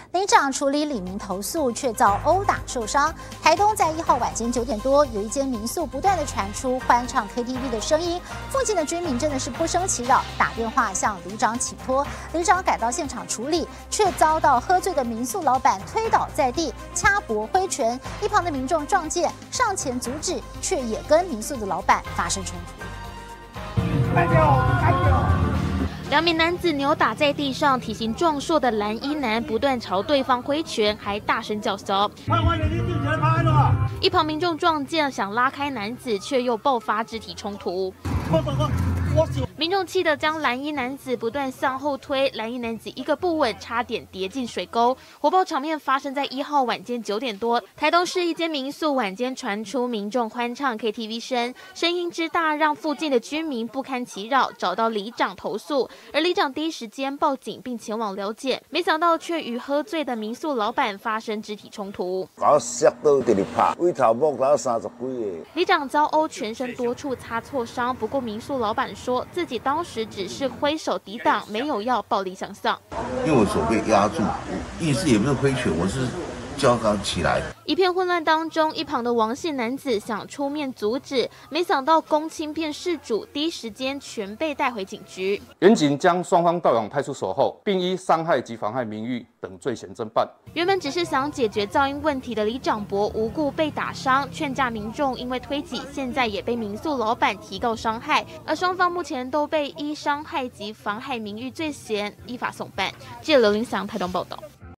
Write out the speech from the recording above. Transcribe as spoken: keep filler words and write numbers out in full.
里长处理李明投诉，却遭殴打受伤。台东在一号晚间九点多，有一间民宿不断的传出欢唱 K T V 的声音，附近的居民真的是不胜其扰，打电话向里长请托。里长赶到现场处理，却遭到喝醉的民宿老板推倒在地，掐脖挥拳。一旁的民众撞见，上前阻止，却也跟民宿的老板发生冲突。 开掉，开掉！ 两名男子扭打在地上，体型壮硕的蓝衣男不断朝对方挥拳，还大声叫嚣。一旁民众撞见，想拉开男子，却又爆发肢体冲突。民众气得将蓝衣男子不断向后推，蓝衣男子一个不稳，差点跌进水沟。火爆场面发生在一号晚间九点多，台东市一间民宿晚间传出民众欢唱 K T V 声，声音之大让附近的居民不堪其扰，找到里长投诉。 而里长第一时间报警并前往了解，没想到却与喝醉的民宿老板发生肢体冲突。 把我摔到地里拍，为头摸到三十几个。 里长遭殴，全身多处擦挫伤。不过民宿老板说自己当时只是挥手抵挡，没有要暴力相向。 因为我手被压住，意思也不是挥拳，我是。 叫他起来！ 一片混乱当中，一旁的王姓男子想出面阻止，没想到公亲骗事主，第一时间全被带回警局。 员警将双方带往派出所后，并依伤害及妨害名誉等罪嫌侦办。 原本只是想解决噪音问题的里长伯无故被打伤，劝架民众因为推挤，现在也被民宿老板提告伤害，而双方目前都被依伤害及妨害名誉罪嫌依法送办。记者刘林祥台东报道。